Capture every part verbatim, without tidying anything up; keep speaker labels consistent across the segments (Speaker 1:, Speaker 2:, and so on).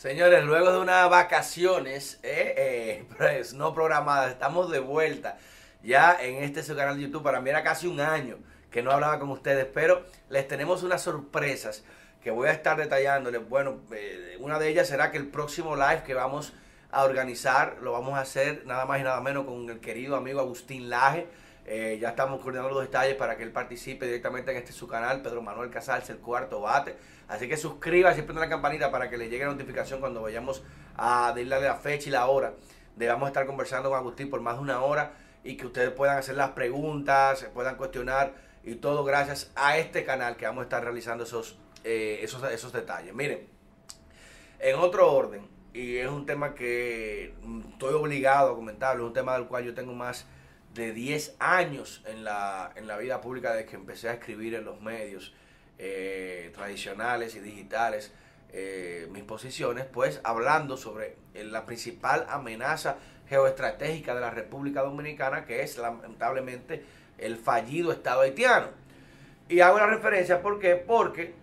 Speaker 1: Señores, luego de unas vacaciones eh, eh, pues, no programadas, estamos de vuelta ya en este su canal de YouTube. Para mí era casi un año que no hablaba con ustedes, pero les tenemos unas sorpresas que voy a estar detallándoles. Bueno, eh, una de ellas será que el próximo live que vamos a organizar lo vamos a hacer nada más y nada menos con el querido amigo Agustín Laje. Eh, ya estamos coordinando los detalles para que él participe directamente en este su canal, Pedro Manuel Casals, el cuarto bate. Así que suscríbase y prenda la campanita para que le llegue la notificación cuando vayamos a darle la fecha y la hora. Debamos estar conversando con Agustín por más de una hora y que ustedes puedan hacer las preguntas, se puedan cuestionar y todo gracias a este canal que vamos a estar realizando esos, eh, esos, esos detalles. Miren, en otro orden, y es un tema que estoy obligado a comentarlo, es un tema del cual yo tengo más de diez años en la, en la vida pública desde que empecé a escribir en los medios eh, tradicionales y digitales eh, mis posiciones, pues hablando sobre la principal amenaza geoestratégica de la República Dominicana, que es lamentablemente el fallido Estado haitiano. Y hago la referencia, ¿por qué? Porque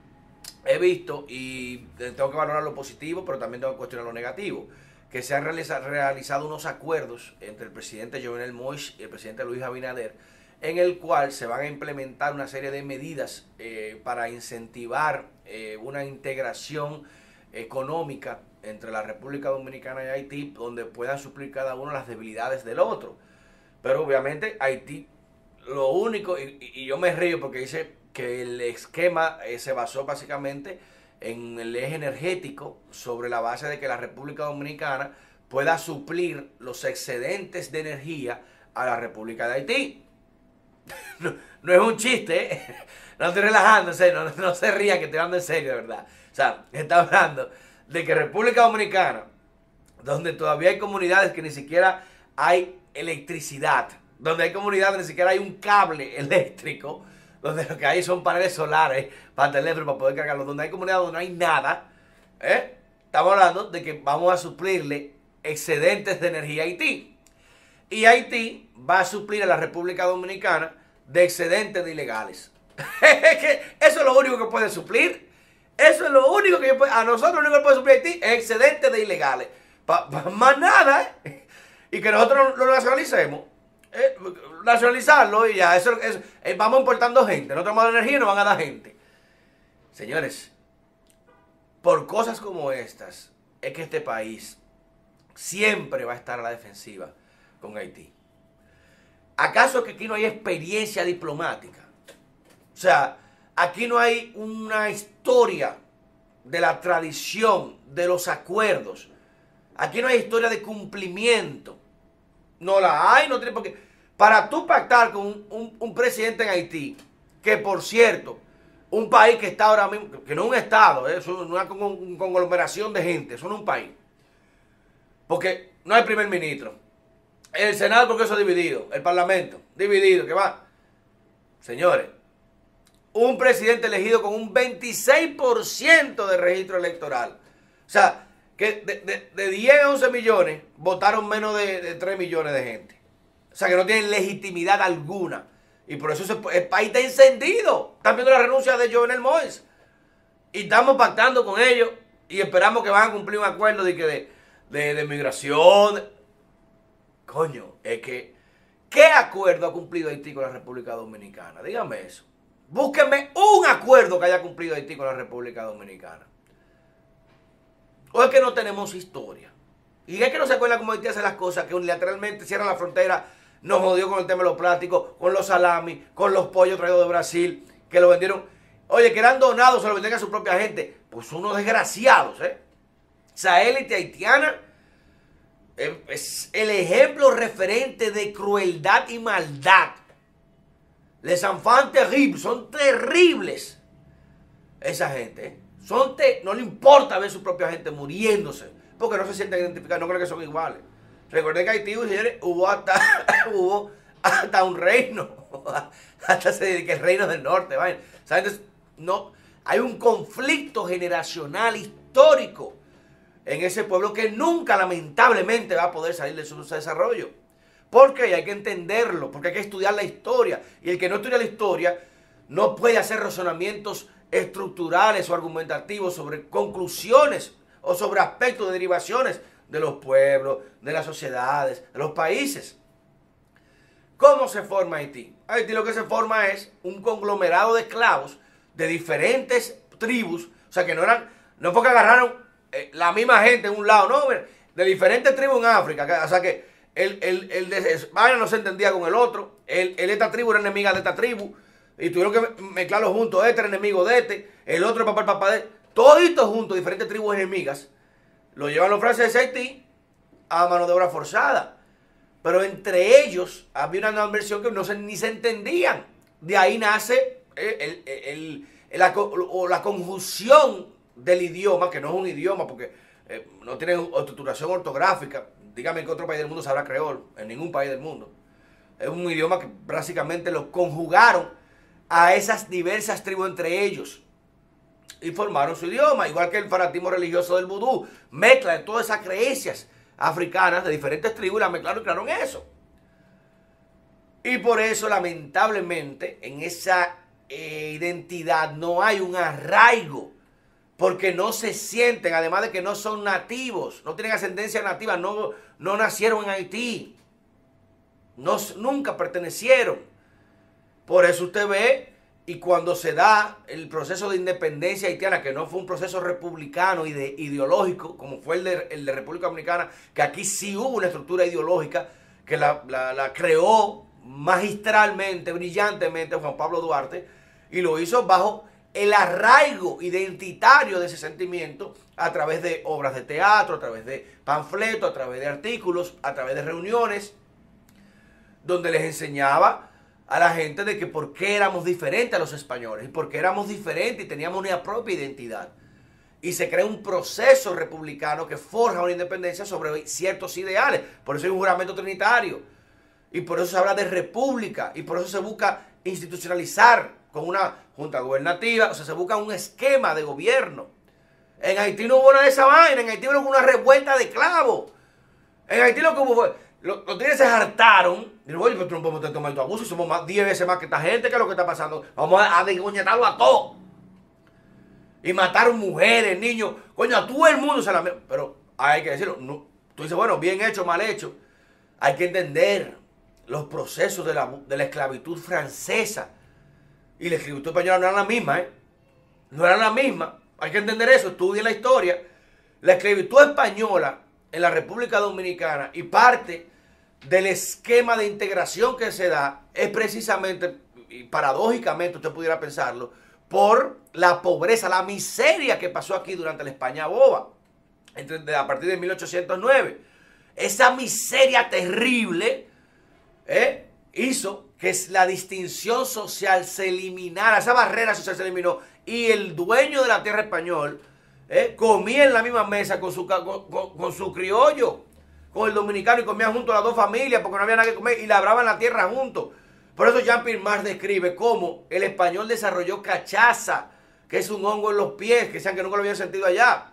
Speaker 1: he visto, y tengo que valorar lo positivo, pero también tengo que cuestionar lo negativo, que se han realizado, realizado unos acuerdos entre el presidente Jovenel Moïse y el presidente Luis Abinader, en el cual se van a implementar una serie de medidas eh, para incentivar eh, una integración económica entre la República Dominicana y Haití, donde puedan suplir cada uno las debilidades del otro. Pero obviamente Haití, lo único, y, y yo me río porque dice que el esquema eh, se basó básicamente en el eje energético, sobre la base de que la República Dominicana pueda suplir los excedentes de energía a la República de Haití. No, no es un chiste, ¿eh? No estoy relajándose, no, no se ría, que estoy hablando en serio, de verdad. O sea, está hablando de que República Dominicana, donde todavía hay comunidades que ni siquiera hay electricidad, donde hay comunidades que ni siquiera hay un cable eléctrico, donde lo que hay son paneles solares para teléfono, para poder cargarlo, donde hay comunidades donde no hay nada, ¿eh? Estamos hablando de que vamos a suplirle excedentes de energía a Haití. Y Haití va a suplir a la República Dominicana de excedentes de ilegales. Eso es lo único que puede suplir. Eso es lo único que puede, a nosotros lo único que puede suplir a Haití es excedentes de ilegales. Pa, pa, más nada, ¿eh? Y que nosotros lo, lo nacionalicemos. Eh, nacionalizarlo y ya, eso, eso eh, vamos importando gente, no tenemos energía y nos van a dar gente. Señores, por cosas como estas es que este país siempre va a estar a la defensiva con Haití. ¿Acaso que aquí no hay experiencia diplomática? O sea, aquí no hay una historia de la tradición, de los acuerdos. Aquí no hay historia de cumplimiento. No la hay, no tiene por qué. Para tú pactar con un, un, un presidente en Haití, que por cierto, un país que está ahora mismo, que no es un estado, ¿eh? Es una con, conglomeración de gente, eso no es un país. Porque no hay primer ministro. El Senado, porque eso es dividido. El Parlamento, dividido, que va. Señores, un presidente elegido con un veintiséis por ciento de registro electoral. O sea, que de, de, de diez a once millones votaron menos de, de tres millones de gente. O sea, que no tienen legitimidad alguna. Y por eso ese, el país está encendido. Están viendo la renuncia de Jovenel Moïse. Y estamos pactando con ellos y esperamos que van a cumplir un acuerdo de, de, de, de migración. Coño, es que, ¿qué acuerdo ha cumplido Haití con la República Dominicana? Dígame eso. Búsquenme un acuerdo que haya cumplido Haití con la República Dominicana. O es que no tenemos historia. Y es que no se acuerda cómo Haití hace las cosas, que unilateralmente cierra la frontera, nos jodió con el tema de los plásticos, con los salamis, con los pollos traídos de Brasil, que lo vendieron. Oye, que eran donados, se lo vendían a su propia gente. Pues unos desgraciados, ¿eh? Esa élite haitiana es el ejemplo referente de crueldad y maldad. Les enfants terribles, son terribles. Esa gente, ¿eh? Son te no le importa ver a su propia gente muriéndose, porque no se sienten identificados, no creen que son iguales. Recuerden que Haití, señores, hubo hasta, hubo hasta un reino, hasta se dedica el reino del norte, ¿vale? O sea, entonces, no, hay un conflicto generacional histórico en ese pueblo que nunca, lamentablemente, va a poder salir de su desarrollo. Porque hay que entenderlo, porque hay que estudiar la historia. Y el que no estudia la historia no puede hacer razonamientos estructurales o argumentativos sobre conclusiones o sobre aspectos de derivaciones de los pueblos, de las sociedades, de los países. ¿Cómo se forma Haití? Haití lo que se forma es un conglomerado de esclavos de diferentes tribus, o sea que no eran, no fue que agarraron eh, la misma gente en un lado, no, de diferentes tribus en África, o sea que el, el, el de España no se entendía con el otro, el, el esta tribu era enemiga de esta tribu, y tuvieron que mezclarlos juntos, este era enemigo de este, el otro papá, el papá de este, toditos juntos, diferentes tribus enemigas, lo llevan los franceses a Haití a mano de obra forzada. Pero entre ellos había una versión que no se, ni se entendían. De ahí nace el, el, el, el, la, o la conjunción del idioma, que no es un idioma porque eh, no tiene estructuración ortográfica. Dígame en qué otro país del mundo se habla creol. En ningún país del mundo. Es un idioma que básicamente lo conjugaron a esas diversas tribus entre ellos. Y formaron su idioma, igual que el fanatismo religioso del vudú. Mezcla de todas esas creencias africanas de diferentes tribus y las mezclaron y crearon eso. Y por eso, lamentablemente, en esa eh, identidad no hay un arraigo, porque no se sienten, además de que no son nativos, no tienen ascendencia nativa, no, no nacieron en Haití, no, nunca pertenecieron. Por eso usted ve, y cuando se da el proceso de independencia haitiana, que no fue un proceso republicano y de, ideológico, como fue el de, el de República Dominicana, que aquí sí hubo una estructura ideológica que la, la, la creó magistralmente, brillantemente Juan Pablo Duarte, y lo hizo bajo el arraigo identitario de ese sentimiento a través de obras de teatro, a través de panfletos, a través de artículos, a través de reuniones, donde les enseñaba a la gente de que por qué éramos diferentes a los españoles y por qué éramos diferentes y teníamos una propia identidad. Y se crea un proceso republicano que forja una independencia sobre ciertos ideales. Por eso hay un juramento trinitario. Y por eso se habla de república. Y por eso se busca institucionalizar con una junta gubernativa. O sea, se busca un esquema de gobierno. En Haití no hubo nada de esa vaina. En Haití hubo una revuelta de esclavos. En Haití lo que hubo fue... Los, los tigres se hartaron. Digo, oye, pero tú no podemos tomar tu abuso. Somos más, diez veces más que esta gente. ¿Qué es lo que está pasando? Vamos a, a desgoñetarlo a todos. Y mataron mujeres, niños. Coño, a todo el mundo se la... Pero hay que decirlo. No, tú dices, bueno, bien hecho, mal hecho. Hay que entender los procesos de la, de la esclavitud francesa. Y la esclavitud española no eran la misma, ¿eh? No eran la misma. Hay que entender eso. Estudien la historia. La esclavitud española en la República Dominicana y parte del esquema de integración que se da es precisamente, y paradójicamente usted pudiera pensarlo, por la pobreza, la miseria que pasó aquí durante la España boba, entre, a partir de mil ochocientos nueve. Esa miseria terrible ¿eh? hizo que la distinción social se eliminara, esa barrera social se eliminó, y el dueño de la tierra español ¿Eh? comía en la misma mesa con su, con, con, con su criollo, con el dominicano, y comían juntos las dos familias porque no había nada que comer y labraban la tierra juntos. Por eso Jean-Pierre Mars describe cómo el español desarrolló cachaza, que es un hongo en los pies, que decían que nunca lo habían sentido allá.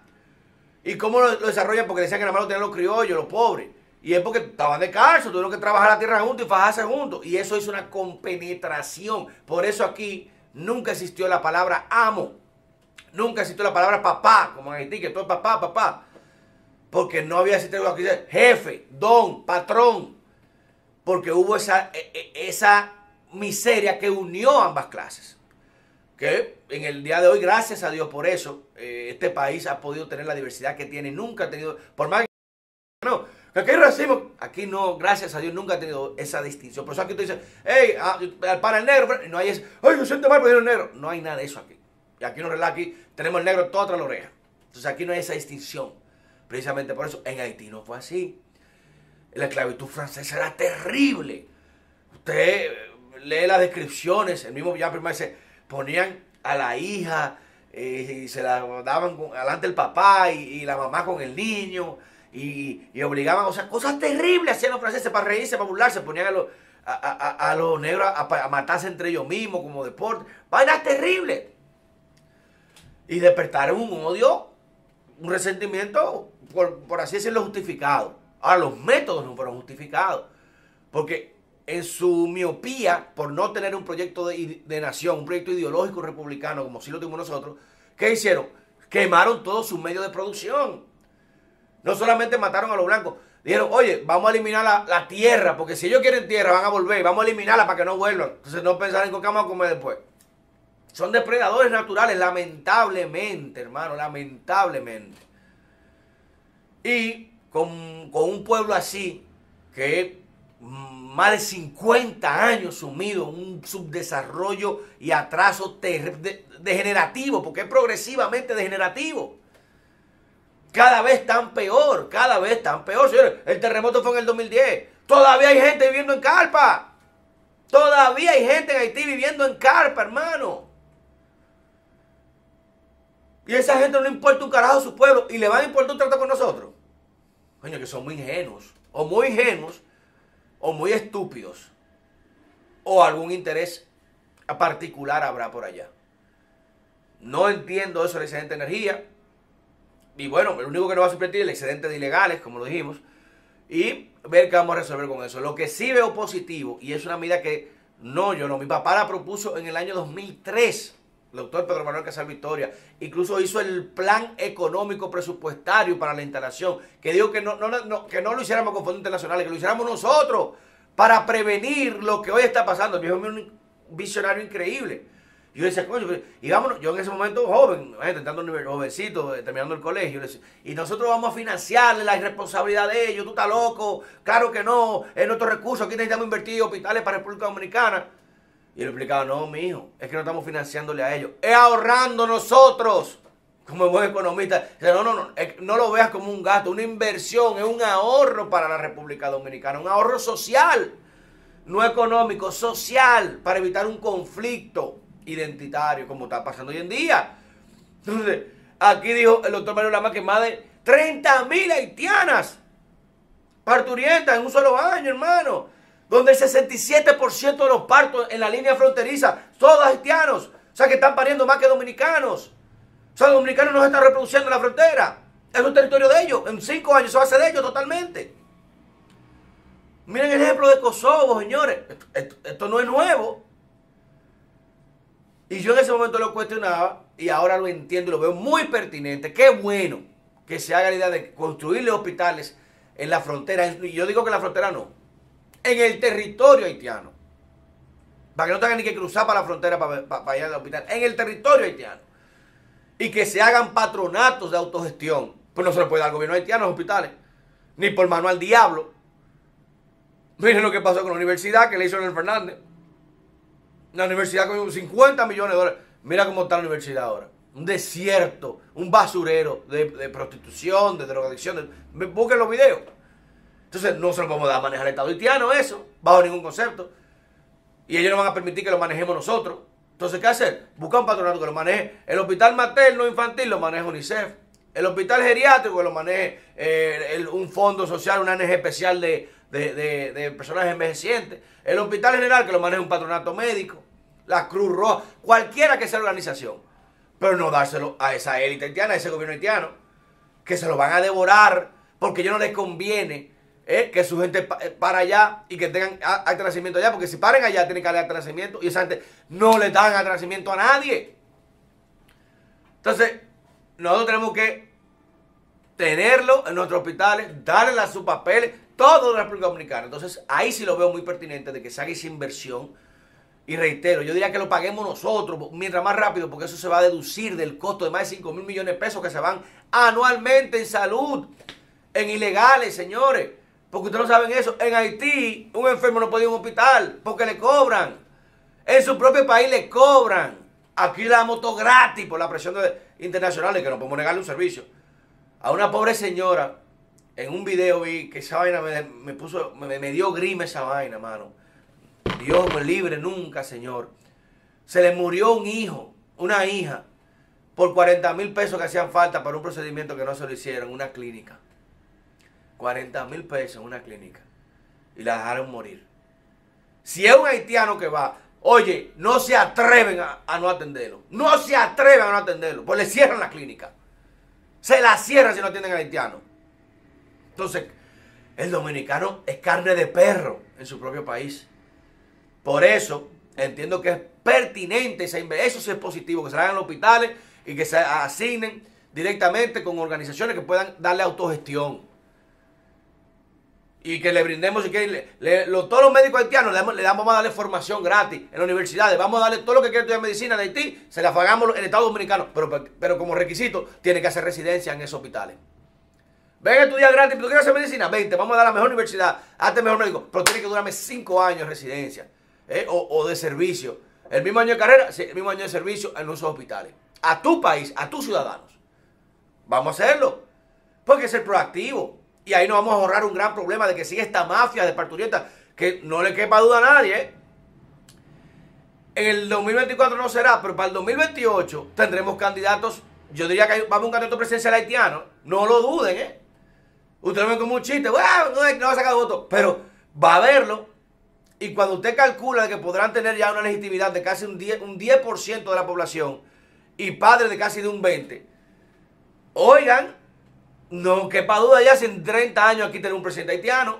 Speaker 1: Y cómo lo, lo desarrollan porque decían que nada más lo tenían los criollos, los pobres. Y es porque estaban de descalzos, tuvieron que trabajar la tierra juntos y fajarse juntos. Y eso hizo una compenetración. Por eso aquí nunca existió la palabra amo. Nunca existió la palabra papá, como en Haití, que todo es papá, papá. Porque no había existido aquí jefe, don, patrón. Porque hubo esa, esa miseria que unió ambas clases. Que en el día de hoy, gracias a Dios por eso, eh, este país ha podido tener la diversidad que tiene. Nunca ha tenido, por más que no, que aquí racismo, aquí no, gracias a Dios, nunca ha tenido esa distinción. Por eso aquí tú dices, hey, para el negro, no hay eso, ay, yo siento mal por el negro. No hay nada de eso aquí. Y aquí no relaja, aquí tenemos el negro toda la oreja. Entonces aquí no hay esa distinción. Precisamente por eso, en Haití no fue así. La esclavitud francesa era terrible. Usted lee las descripciones, el mismo Jean-Pierre Mars dice, ponían a la hija eh, y se la daban con, delante del papá y, y la mamá con el niño y, y obligaban, o sea, cosas terribles hacían los franceses para reírse, para burlarse, ponían a los, a, a, a los negros a, a matarse entre ellos mismos como deporte. Vainas terribles. Y despertaron un odio, un resentimiento, por, por así decirlo, justificado. Ahora, los métodos no fueron justificados. Porque en su miopía, por no tener un proyecto de, de nación, un proyecto ideológico republicano, como sí lo tuvimos nosotros, ¿qué hicieron? quemaron todos sus medios de producción. No solamente mataron a los blancos, dijeron, oye, vamos a eliminar la, la tierra, porque si ellos quieren tierra van a volver, vamos a eliminarla para que no vuelvan. Entonces no pensar en qué vamos a comer después. Son depredadores naturales, lamentablemente, hermano, lamentablemente. Y con, con un pueblo así, que más de cincuenta años sumido en un subdesarrollo y atraso de, degenerativo, porque es progresivamente degenerativo. Cada vez están peor, cada vez están peor. Señores, el terremoto fue en el dos mil diez. Todavía hay gente viviendo en carpa. Todavía hay gente en Haití viviendo en carpa, hermano. Y a esa gente no le importa un carajo a su pueblo y le va a importar un trato con nosotros. Coño, que son muy ingenuos. O muy ingenuos, o muy estúpidos. O algún interés particular habrá por allá. No entiendo eso del excedente de energía. Y bueno, lo único que nos va a suplir es el excedente de ilegales, como lo dijimos. Y ver qué vamos a resolver con eso. Lo que sí veo positivo, y es una medida que no, yo no, mi papá la propuso en el año dos mil tres. El doctor Pedro Manuel Casal Victoria, incluso hizo el plan económico presupuestario para la instalación, que dijo que no, no, no, que no lo hiciéramos con fondos internacionales, que lo hiciéramos nosotros, para prevenir lo que hoy está pasando. El viejo es un visionario increíble. Y yo decía, coño, y vámonos, yo en ese momento joven, intentando jovencito, terminando el colegio, decía, y nosotros vamos a financiarle la irresponsabilidad de ellos, tú estás loco, claro que no, es nuestro recurso, aquí necesitamos invertir hospitales para República Dominicana. Y él explicaba, no, mijo, es que no estamos financiándole a ellos, es ahorrando nosotros, como buen economista. No, no, no, no lo veas como un gasto, una inversión, es un ahorro para la República Dominicana, un ahorro social, no económico, social, para evitar un conflicto identitario, como está pasando hoy en día. Entonces, aquí dijo el doctor Mario Lama que más de treinta mil haitianas parturientas en un solo año, hermano. Donde el sesenta y siete por ciento de los partos en la línea fronteriza, todos haitianos. O sea, que están pariendo más que dominicanos. O sea, los dominicanos no se están reproduciendo en la frontera. Es un territorio de ellos. En cinco años se va a hacer de ellos totalmente. Miren el ejemplo de Kosovo, señores. Esto, esto, esto no es nuevo. Y yo en ese momento lo cuestionaba y ahora lo entiendo y lo veo muy pertinente. Qué bueno que se haga la idea de construirle hospitales en la frontera. Y yo digo que en la frontera no. En el territorio haitiano. Para que no tengan ni que cruzar para la frontera para, para, para ir al hospital. En el territorio haitiano. Y que se hagan patronatos de autogestión. Pues no se le puede dar al gobierno haitiano los hospitales. Ni por mano al diablo. Miren lo que pasó con la universidad que le hizo Leonel Fernández. La universidad con cincuenta millones de dólares. Mira cómo está la universidad ahora. Un desierto, un basurero de, de prostitución, de drogadicción. De, busquen los videos. Entonces no se lo podemos dar a manejar al Estado haitiano eso, bajo ningún concepto. Y ellos no van a permitir que lo manejemos nosotros. Entonces, ¿qué hacer? Buscar un patronato que lo maneje. El hospital materno infantil lo maneja UNICEF. El hospital geriátrico que lo maneje eh, el, un fondo social, una O N G especial de, de, de, de personas envejecientes. El hospital general que lo maneje un patronato médico. La Cruz Roja. Cualquiera que sea la organización. Pero no dárselo a esa élite haitiana, a ese gobierno haitiano. Que se lo van a devorar porque a ellos no les conviene. Eh, que su gente pa para allá y que tengan acta de nacimiento allá, porque si paren allá tienen que darle acta de nacimiento y esa gente no le dan acta de nacimiento a nadie. Entonces, nosotros tenemos que tenerlo en nuestros hospitales, darle sus papeles, todo de la República Dominicana. Entonces, ahí sí lo veo muy pertinente de que se haga esa inversión. Y reitero, yo diría que lo paguemos nosotros, mientras más rápido, porque eso se va a deducir del costo de más de cinco mil millones de pesos que se van anualmente en salud, en ilegales, señores. Porque ustedes no saben eso. En Haití, un enfermo no puede ir a un hospital porque le cobran. En su propio país le cobran. Aquí le damos todo gratis por la presión de, internacional de que no podemos negarle un servicio. A una pobre señora, en un video vi que esa vaina me, me puso, me, me dio grima esa vaina, mano. Dios me libre nunca, Señor. Se le murió un hijo, una hija, por cuarenta mil pesos que hacían falta para un procedimiento que no se lo hicieron en una clínica. cuarenta mil pesos en una clínica. Y la dejaron morir. Si es un haitiano que va, oye, no se atreven a, a no atenderlo. No se atreven a no atenderlo. Pues le cierran la clínica. Se la cierran si no atienden al haitiano. Entonces, el dominicano es carne de perro en su propio país. Por eso, entiendo que es pertinente, eso sí es positivo, que se hagan en los hospitales y que se asignen directamente con organizaciones que puedan darle autogestión. Y que le brindemos, y que le, le, lo, todos los médicos haitianos le damos, le damos a darle formación gratis en las universidades. Vamos a darle todo lo que quiera estudiar medicina de Haití, se la pagamos el Estado Dominicano. Pero, pero como requisito, tiene que hacer residencia en esos hospitales. Ven a estudiar gratis, ¿tú quieres hacer medicina? Ven, te vamos a dar la mejor universidad, hazte mejor médico. Pero tiene que durarme cinco años de residencia, ¿eh? o, o de servicio. El mismo año de carrera, sí, el mismo año de servicio en esos hospitales. A tu país, a tus ciudadanos. Vamos a hacerlo. Porque es ser proactivo. Y ahí nos vamos a ahorrar un gran problema de que sigue esta mafia de parturientas, que no le quepa duda a nadie. ¿eh? En el dos mil veinticuatro no será, pero para el dos mil veintiocho tendremos candidatos. Yo diría que va a haber un candidato presidencial haitiano. No lo duden, ¿eh? Ustedes ven como un chiste. Bueno, no, no va a sacar votos. Pero va a haberlo. Y cuando usted calcula que podrán tener ya una legitimidad de casi un diez, un diez por ciento de la población y padres de casi de un veinte por ciento, oigan, no quepa duda ya si en treinta años aquí tenemos un presidente haitiano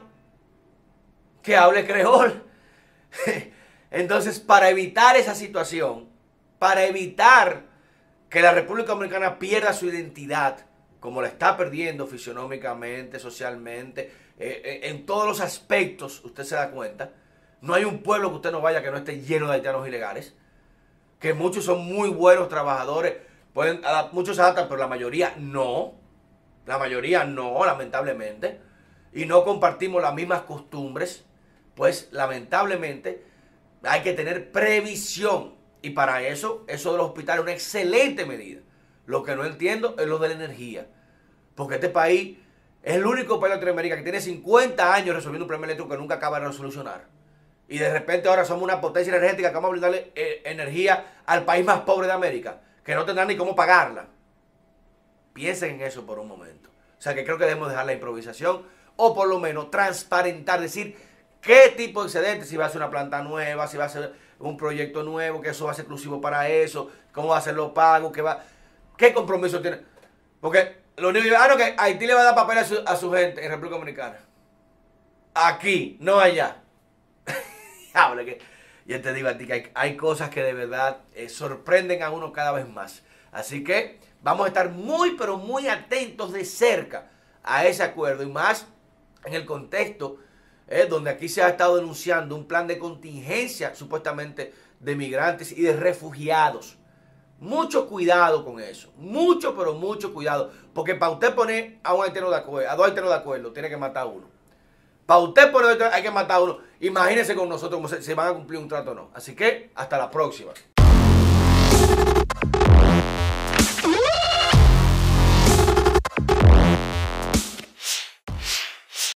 Speaker 1: que hable creol. Entonces, para evitar esa situación, para evitar que la República Dominicana pierda su identidad, como la está perdiendo fisionómicamente, socialmente, eh, eh, en todos los aspectos, usted se da cuenta, no hay un pueblo que usted no vaya que no esté lleno de haitianos ilegales, que muchos son muy buenos trabajadores, pueden, muchos se adaptan, pero la mayoría no. La mayoría no, lamentablemente. Y no compartimos las mismas costumbres. Pues, lamentablemente, hay que tener previsión. Y para eso, eso de los hospitales es una excelente medida. Lo que no entiendo es lo de la energía. Porque este país es el único país de Latinoamérica que tiene cincuenta años resolviendo un problema eléctrico que nunca acaba de solucionar. Y de repente ahora somos una potencia energética que vamos a brindarle eh, energía al país más pobre de América, que no tendrá ni cómo pagarla. Piensen en eso por un momento. O sea que creo que debemos dejar la improvisación o por lo menos transparentar, decir qué tipo de excedente, si va a ser una planta nueva, si va a ser un proyecto nuevo, que eso va a ser exclusivo para eso, cómo va a ser los pagos, qué, va, qué compromiso tiene. Porque lo único que ah, no, que Haití le va a dar papel a su, a su gente en República Dominicana. Aquí, no allá. Hable que yo te digo a ti que hay, hay cosas que de verdad eh, sorprenden a uno cada vez más. Así que vamos a estar muy, pero muy atentos de cerca a ese acuerdo y más en el contexto eh, donde aquí se ha estado denunciando un plan de contingencia supuestamente de migrantes y de refugiados. Mucho cuidado con eso, mucho, pero mucho cuidado, porque para usted poner a un haitiano de acuerdo, a dos haitianos de acuerdo, tiene que matar a uno. Para usted poner hay que matar a uno. Imagínense con nosotros cómo se, se van a cumplir un trato o no. Así que hasta la próxima.